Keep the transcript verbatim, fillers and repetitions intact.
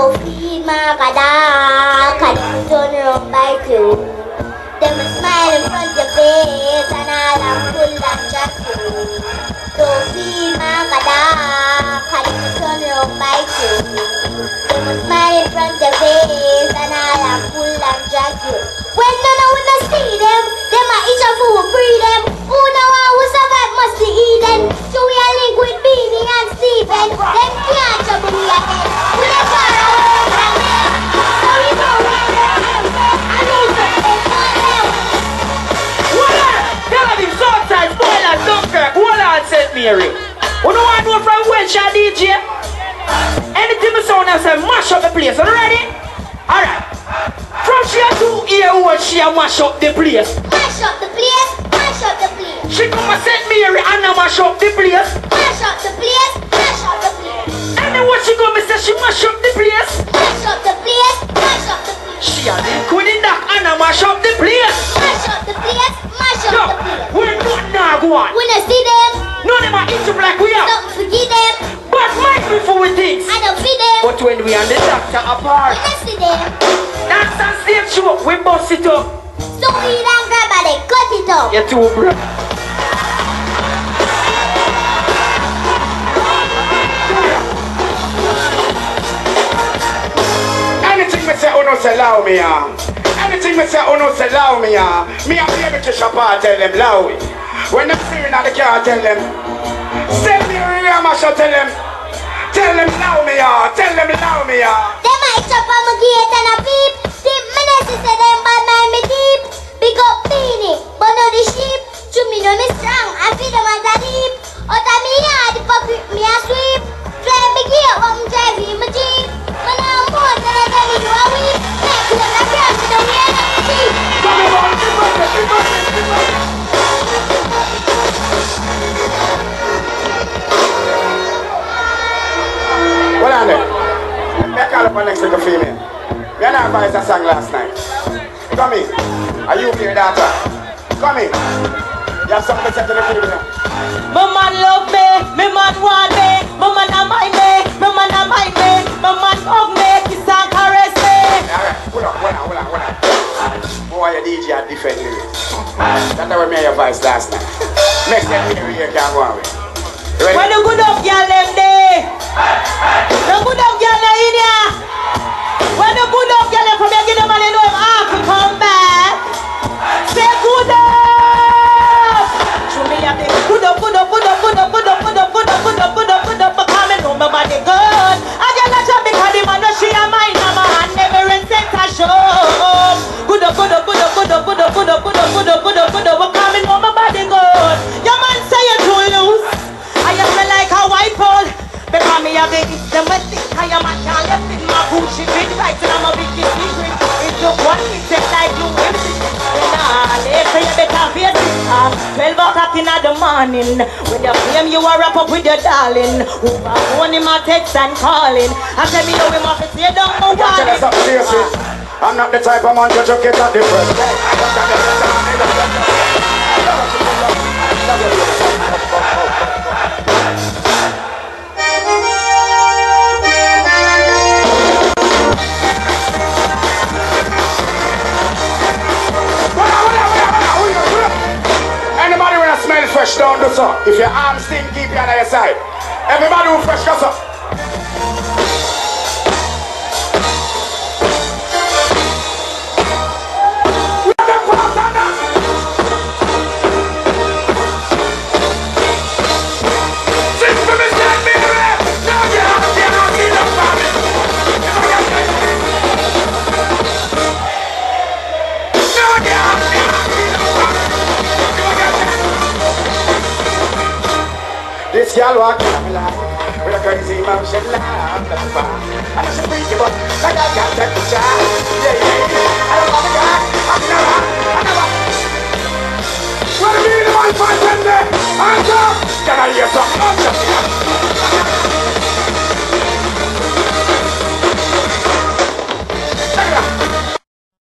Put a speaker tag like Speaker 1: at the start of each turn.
Speaker 1: Don't feed my kada, can you turn around by two? Them a smile in front of your face and all I'm full of jackfruit. Don't feed my kada, can you turn around by two? Them a smile in front of your face and all I'm full of jackfruit. When none of us see them, them a each of who free them. Who know how we survive must be Eden. So we are linked with Beenie and Stephen. Them can't trouble we ahead. We are far away from them. So we know where they are. I know something for them.
Speaker 2: Hold on! Tell them in Southside, Spoiler, Dunkirk, hold on, Saint Mary. You know what I know from Welsh and D J? Anything we sound and say, mash up the place. Are you ready? Alright. From she to here, what she mash up the place.
Speaker 1: Mash up the place, mash up the place.
Speaker 2: She come and Saint Mary and I mash up the place.
Speaker 1: Mash up the place, mash up the place.
Speaker 2: Anyway, she come and say she mash up the place.
Speaker 1: Mash up the place, mash up the place.
Speaker 2: She a link with the knock and I mash up the place.
Speaker 1: Mash up the place, mash up
Speaker 2: No,
Speaker 1: the place.
Speaker 2: we're not now go on.
Speaker 1: When I see them,
Speaker 2: None of them are into black we are.
Speaker 1: don't forget them.
Speaker 2: But might be for we things.
Speaker 1: I don't feed them.
Speaker 2: But when we and the doctor apart,
Speaker 1: When I see them,
Speaker 2: dance and stage show, we bust it up.
Speaker 1: so we don't grab and they cut it up.
Speaker 2: You too, bro.
Speaker 3: Anything me say, oh no, say allow me, ah. Anything me say, oh no, say allow me, ah. Me and baby Trish apart, tell them allow me. When them sitting at the car, tell them. Send me a real mash, tell them. Tell them allow me, ah. Tell them allow me, ah.
Speaker 1: They might chop on my gate and a peep. Tip my nest say them bad mind me deep. Big up Beenie, but no the sheep. To me know me strong, I feel them as a deep. Out of me yard, the puppet me a sweep. Drive me gear, what I'm driving my jeep. When I'm born, then I tell you a weep. Next to them, I grab me down here and I'm cheap.
Speaker 3: Well, on there. Me call up a next little female. Me and her advised a song last night. Come in. Are you here, daughter? Come in. You have something to say to the female.
Speaker 4: My man love me, my man want me, my man a mind me, my man a mind me, my man hug me, kiss and caress me.
Speaker 3: Alright, hold on, hold on, hold on, hold on. Boy, your D J had different lyrics. That's how me your voice last night. Next time we hear you can't go on with. You ready?
Speaker 4: When the good up girl them day, the good up girl na in ya. When the good up girl them come here, give them money, know him half to come back. Say good up. Show me a big good up, good up, good up, good up, good up, good up, good up, good up, good up, good up, because me know my body good. I just let you because the man know she a mine, a man never in center show. Good up, good up, good up, good up, good up, good up, good up, good up, good up, good up, because me know my body good. Your man say you too loose. I just feel like a white pole. Because me a big it's the mistake. I am a can't left in my Gucci fit right and I'm a big secret. It took one it take like you empty. Nah, later you better face it. Um, twelve o'clock in the morning. When you flame you a wrap up with your darling. Over phone him a text and calling. I tell me how him have to say down my wallet.
Speaker 3: I'm not the type of man to just get at the first. Anybody wanna smell fresh down do so? If your arms stink, keep you on your side. Everybody who fresh goes up. This girl walking on me like with a crazy motion like that's fine. I know she freaky but I got got that to try. Yeah, yeah, yeah. I don't want to die. I'm never, I never